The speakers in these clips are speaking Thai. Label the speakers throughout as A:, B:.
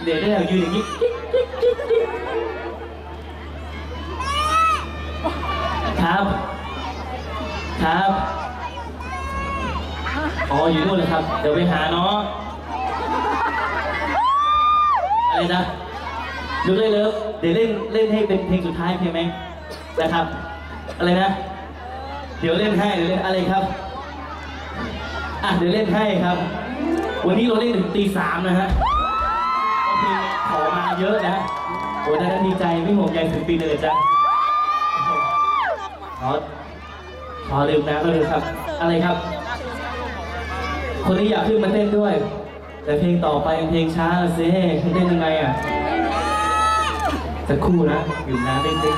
A: เดี๋ยวได้เรายืนอย่างนี้ครับครับอ๋ออยู่นู่นเลยครับเดี๋ยวไปหาเนาะอะไรนะดูเลยเลิฟเดี๋ยวเล่นให้เป็นเพลงสุดท้ายเพลงไหมนะครับอะไรนะเดี๋ยวเล่นให้เดี๋ยวเล่นอะไรครับอ่ะเดี๋ยวเล่นให้ครับวันนี้เราเล่นถึงตี 3นะฮะก็เพลงขอมาเยอะนะโอ้ได้ดีใจไม่ห่วงใยถึงปีเลยจ้ะขอลืมนะก็ลืมครับอะไรครับคนนี้อยากขึ้นมาเต้นด้วยแต่เพลงต่อไปเพลงช้าสิเต้นยังไงอ่ะจะคู่นะอยู่นะเต้นข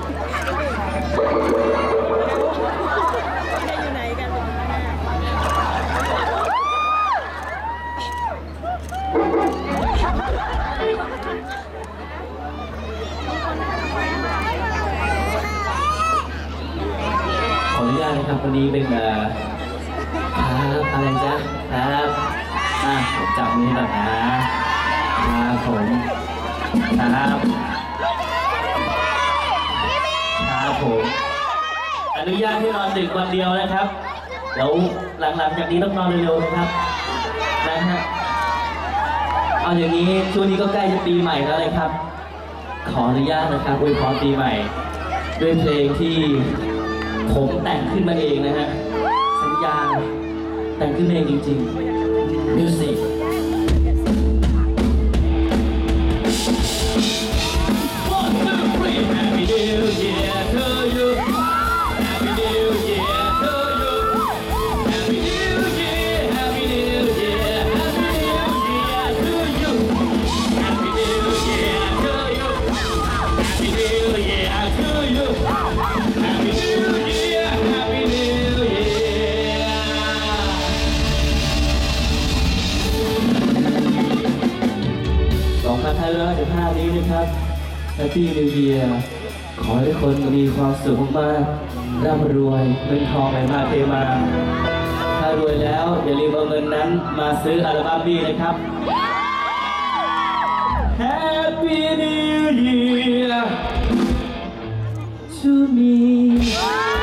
A: ออนุญาตนะครับวันนี้เป็นครับอะไรจ๊ะครับผมจับมือหน่อยนะครับผมครับผมอนุญาตให้นอนดึกวันเดียวนะครับเดี๋ยวหลังๆจากนี้ต้องนอนเร็วๆนะครับนะฮะเอาอย่างนี้ช่วงนี้ก็ใกล้จะปีใหม่แล้วเลยครับขออนุญาตนะครับอวยพรปีใหม่ด้วยเพลงที่ผมแต่งขึ้นมาเองนะฮะสัญญาแต่งขึ้นเองจริงๆมิวสิก2515นี้นะครับ Happy New Year ขอให้คนมีความสุขมากร่ำรวยเงินทองไหลมาเทมาถ้ารวยแล้วอย่าลืมเอาเงินนั้นมาซื้ออัลบั้มนี้นะครับ Happy New Year to me